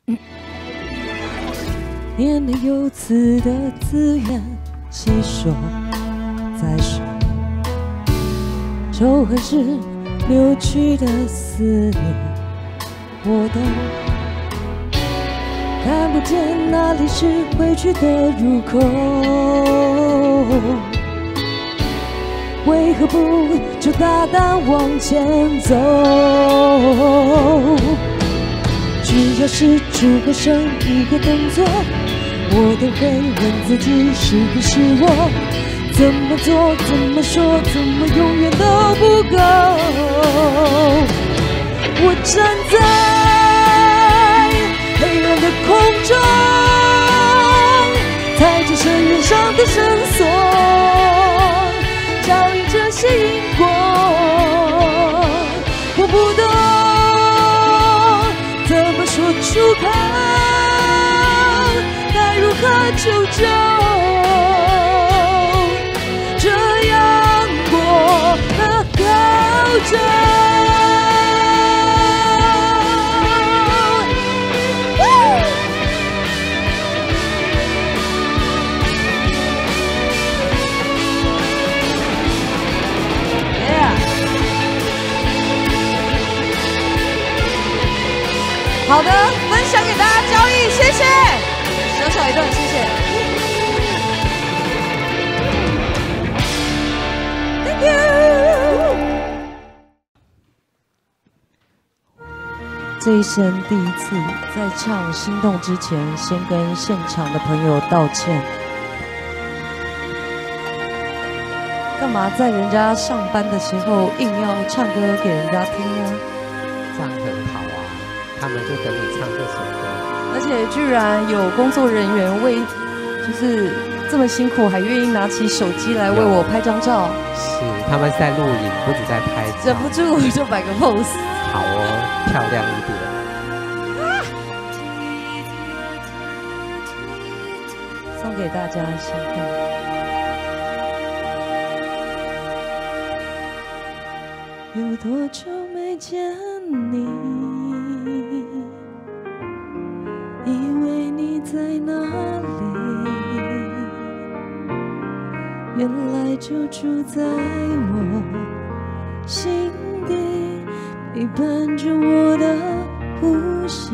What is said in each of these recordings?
年年有词的自愿细说再说，仇恨是扭曲的思念，我懂。看不见哪里是回去的入口，为何不就大胆往前走？只要是出个声，一个动作，我都会问自己是不是我？怎么做，怎么说，怎么永远都不够？我站在黑暗的空中，踩着深渊上的绳索，照映这些因果。我不懂怎么说出口，该如何求救？这阳光它高着。好的，分享给大家交易，谢谢。小小一段，谢谢。Thank you。这一生第一次在唱《心动》之前，先跟现场的朋友道歉。干嘛在人家上班的时候硬要唱歌给人家听呢？ 这样很好啊。他们就等你唱这首歌， 而且居然有工作人员为，就是这么辛苦，还愿意拿起手机来为我拍张照。 是，他们是在录影，不止在拍照。 忍不住就摆个 pose。 好哦，漂亮一点。 送给大家心动。有多久没见你？以为你在哪里？原来就住在我心底，陪伴着我的呼吸。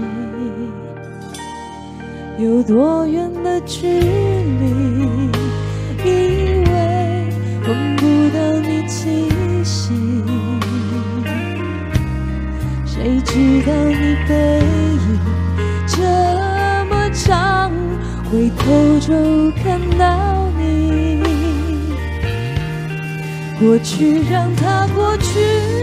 有多远的距离？以为闻不到你气息，谁知道你背影这么长，回头就看到你。过去让它过去，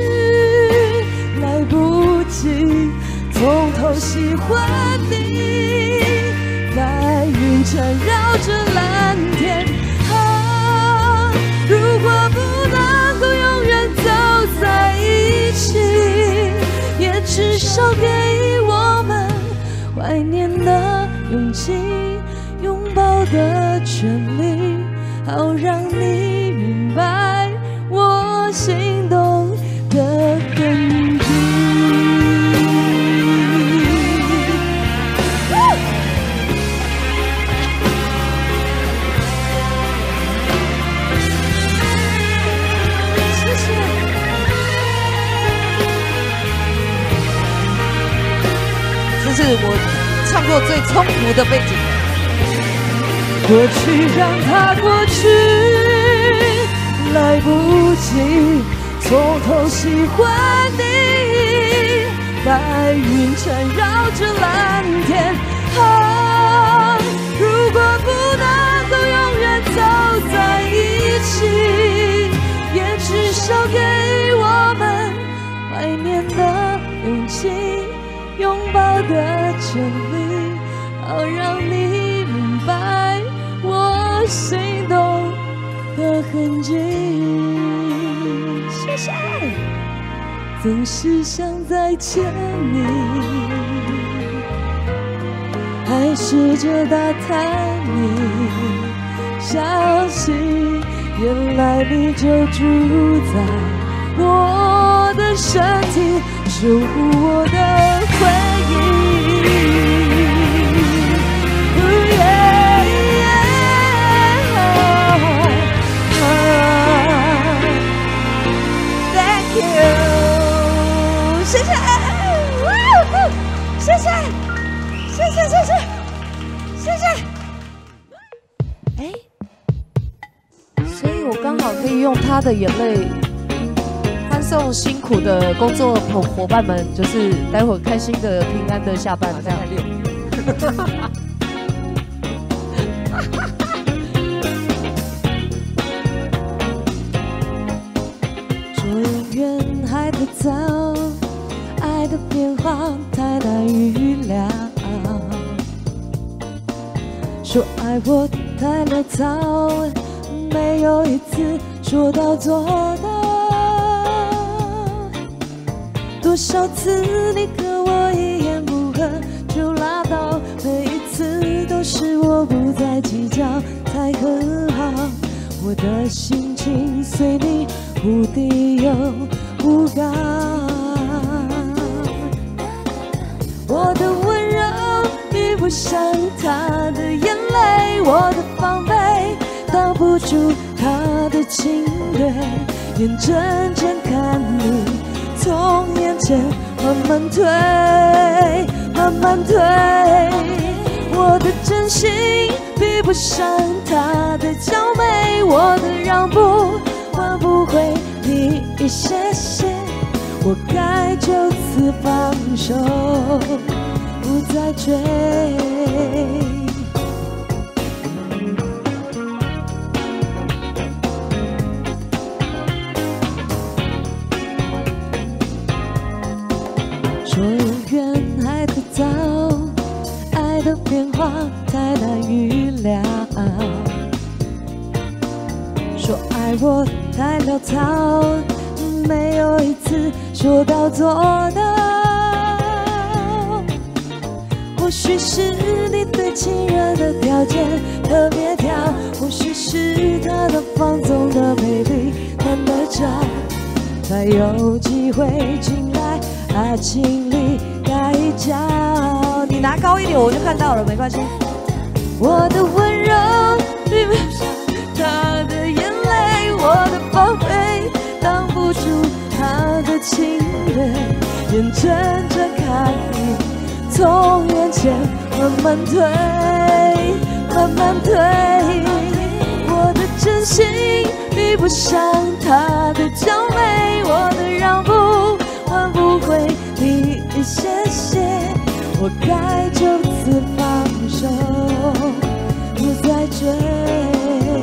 来不及从头喜欢你。白云缠绕着蓝天，啊，如果不能够永远走在一起，也至少给我们怀念的勇气，拥抱的权利，好让你明白我心动的痕迹。谢谢。这是我唱过最冲突的背景。过去让它过去，来不及从头喜欢你。白云缠绕着蓝天，啊，如果不能够永远走在一起，也至少给我们怀念的勇气，拥抱的权利，好让你明白我心动的痕迹。谢谢。总是想再见你，还试着打探你，相信原来你就住在我的身体，守护我的回忆。 谢谢，谢谢，谢谢。哎，所以我刚好可以用他的眼泪欢送辛苦的工作伙伴们，就是待会开心的、平安的下班，这样。说永远还太早，爱的变化太难预料。说爱我太潦草，没有一次说到做到。多少次你和我一言不合就拉倒，每一次都是我不再计较才和好。我的心情随你忽低又忽高，我的温柔比不上他的眼泪，我的防备挡不住他的侵略，眼睁睁看你从眼前慢慢退，慢慢退。我的真心比不上他的娇媚，我的让步换不回你一些些，我该就此放手，不再追。说永远还太早，爱的变化太难预料。说爱我太潦草，没有一次说到做到。或许是你对情人的条件特别挑，或许是他的放纵的魅力难得找，才有机会进来爱情里盖一角。你拿高一点我就看到了，没关系。我的温柔比不上他的眼泪，我的防备挡不住他的侵略，眼睁睁看你从眼前慢慢退，慢慢退。我的真心比不上他的娇媚，我的让步换不回你一些些，我该就此放手，不再追。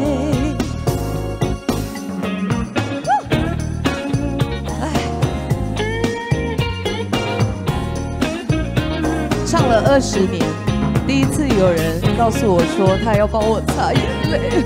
唱了20年，第一次有人告诉我说他要帮我擦眼泪。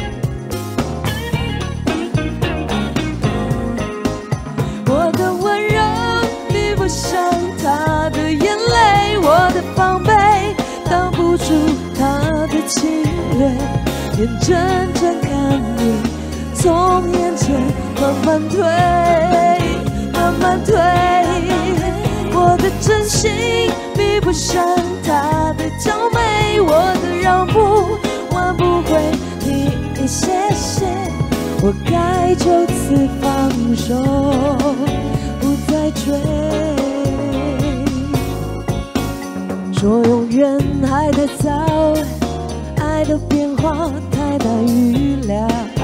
我的温柔比不上他的眼泪，我的防备挡不住他的侵略，眼睁睁看你从眼前慢慢退，慢慢退。我的真心比不上他的娇媚，我的让步换不回你一些些，我该就此放手，不再追。说永远还太早，爱的变化太难预料。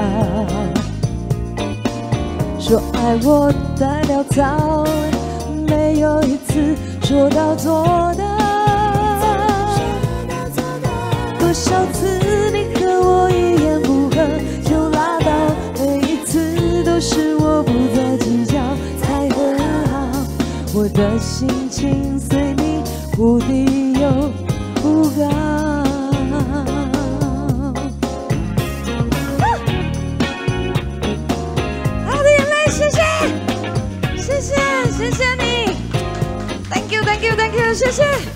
说爱我太潦草，没有一次说到做到。多少次你和我一言不合就拉倒，每一次都是我不再计较才和好。我的心情随你忽低又忽高。好的眼泪，谢谢，谢谢，谢谢你。Thank you, thank you, thank you， 谢谢。